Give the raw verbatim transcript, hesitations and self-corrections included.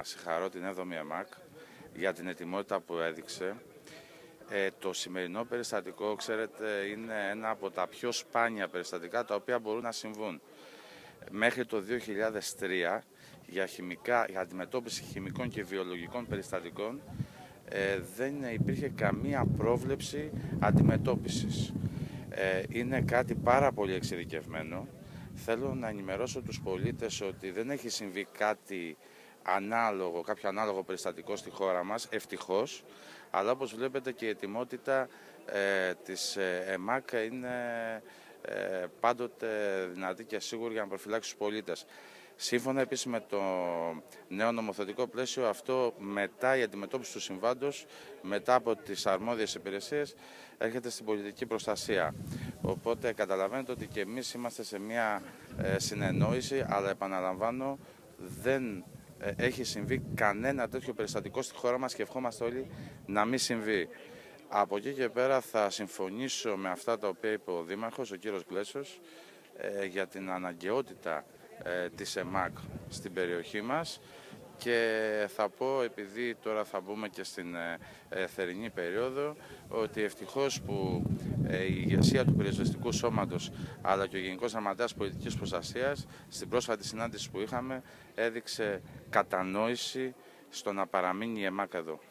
Συγχαρώ την έβδομη ΕΜΑΚ για την ετοιμότητα που έδειξε. Ε, το σημερινό περιστατικό, ξέρετε, είναι ένα από τα πιο σπάνια περιστατικά τα οποία μπορούν να συμβούν. Μέχρι το δύο χιλιάδες τρία, για, χημικά, για αντιμετώπιση χημικών και βιολογικών περιστατικών, ε, δεν υπήρχε καμία πρόβλεψη αντιμετώπισης. Ε, είναι κάτι πάρα πολύ εξειδικευμένο. Θέλω να ενημερώσω τους πολίτες ότι δεν έχει συμβεί κάτι ανάλογο, κάποιο ανάλογο περιστατικό στη χώρα μας, ευτυχώς, αλλά όπως βλέπετε και η ετοιμότητα ε, της ΕΜΑΚ είναι ε, πάντοτε δυνατή και σίγουρη για να προφυλάξει τους πολίτες. Σύμφωνα επίσης με το νέο νομοθετικό πλαίσιο, αυτό μετά η αντιμετώπιση του συμβάντος, μετά από τις αρμόδιες υπηρεσίες, έρχεται στην πολιτική προστασία. Οπότε καταλαβαίνετε ότι και εμείς είμαστε σε μια ε, συνεννόηση, αλλά επαναλαμβάνω, δεν ε, έχει συμβεί κανένα τέτοιο περιστατικό στη χώρα μας και ευχόμαστε όλοι να μην συμβεί. Από εκεί και πέρα θα συμφωνήσω με αυτά τα οποία είπε ο Δήμαρχος, ο κύριος Γκλέσος, ε, για την αναγκαιότητα ε, της ΕΜΑΚ στην περιοχή μας, και θα πω, επειδή τώρα θα μπούμε και στην ε, θερινή περίοδο, ότι ευτυχώς που ε, η ηγεσία του πυροσβεστικού σώματος αλλά και ο Γενικός Γραμματέας Πολιτικής Προστασίας στην πρόσφατη συνάντηση που είχαμε έδειξε κατανόηση στο να παραμείνει η ΕΜΑΚ εδώ.